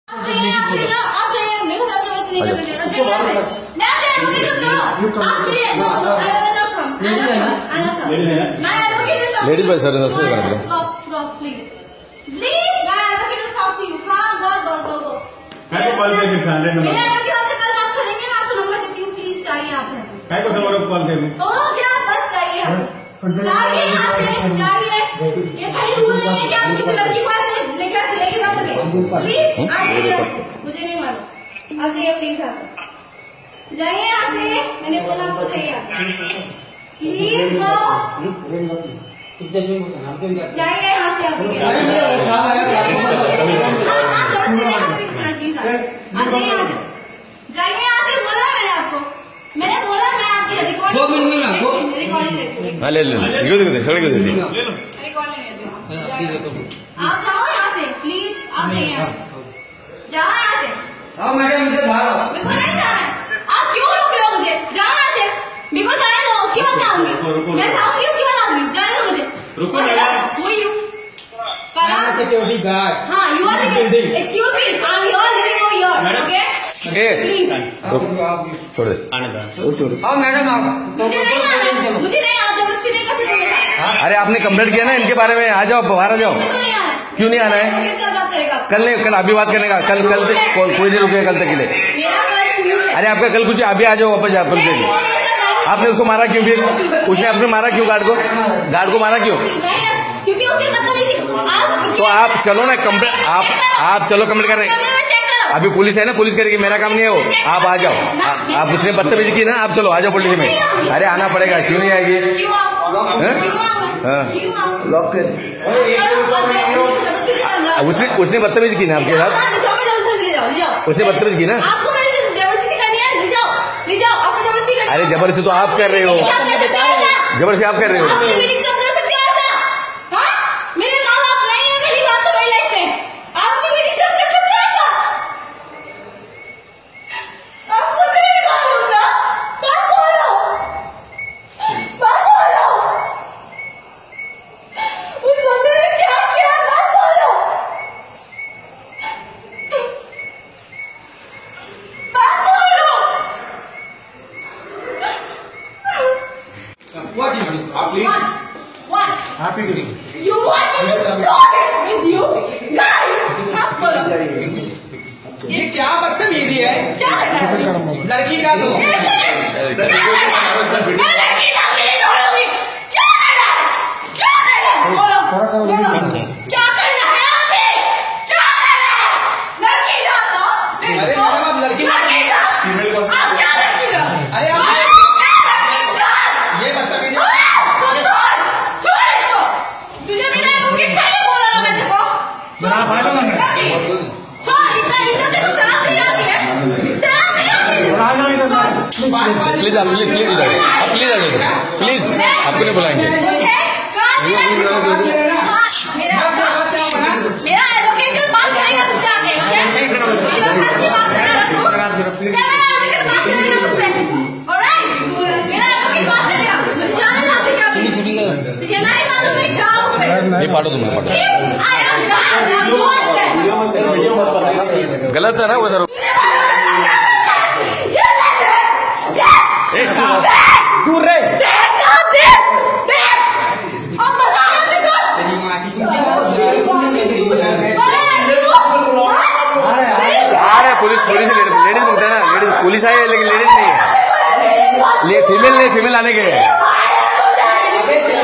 Ladies भाई sir ये कहीं रूल नहीं है कि आप किसी लड़की को लेके जा सके। प्लीज मुझे नहीं मालूम, आप जाइए प्लीज, यहाँ से जाइए, यहाँ से मैंने बोला आपको जाइए यहाँ से, प्लीज नो जाइए यहाँ से, जाइए यहाँ से, बोला मैंने आपको, मैंने बोला मैं आपकी रिकॉर्डिंग लेती हूँ। ले सड़क आप जाओ यहाँ से प्लीज, आप जाइए यहाँ से, जाओ यहाँ से। आओ मैडम इधर भागो। मेरे को नहीं जाना है, आप क्यों रोक रहे हो मुझे? जाओ यहाँ से, मेरे को जाने दो, उसके बाद आऊंगी, मैं जाऊंगी उसके बाद आऊंगी, जाने दो मुझे। रुको सिक्योरिटी गार्ड। हाँ, you are security. Excuse me, I'm here living over here. Okay? Please. छोड़ दे। आओ मैडम आओ। मुझे नहीं आना, मुझे नहीं, आप जबरदस्ती नहीं कर सकते मेरे साथ। अरे आपने कंप्लेंट किया ना इनके बारे में, आ जाओ बाहर आ जाओ। क्यों नहीं आना है? कल नहीं, कल अभी बात करने का, कल कोई नहीं रुकेगा कल तक के लिए। अरे आपका कल कुछ, अभी आ जाओ वापस आप। आपने उसको मारा क्यों फिर? उसने आपने मारा क्यों? गार्ड को मारा क्यों? क्योंकि उसने बदतमीजी। तो आप चलो ना कंप्लेंट, आप चलो कंप्लेंट करने। अभी पुलिस है ना, पुलिस करेगी, मेरा काम नहीं है वो। आप आ जाओ, आप उसने बदतमीजी की ना, आप चलो आ जाओ पुलिस में। अरे आना पड़ेगा, क्यों नहीं आएगी? लॉक कर। उसने बदतमीजी की ना आपके साथ, उसने बदतमीजी की ना। अरे जबरदस्ती तो आप कर रहे हो, जबरदस्ती आप कर रहे हो। What is this? What? Happy to You want me to do this with you? Guys, ये क्या बदतमीजी है? क्या है? लड़की का तो प्लीज आप प्लीज आपको नहीं बुलाएंगे। ये पाटो तुमने पाटो, गलत है ना वो सर। दूर रहे। अरे पुलिस लेडीज बोलते हैं ना, लेडीज पुलिस आई है लेकिन लेडीज नहीं है, फीमेल आने के।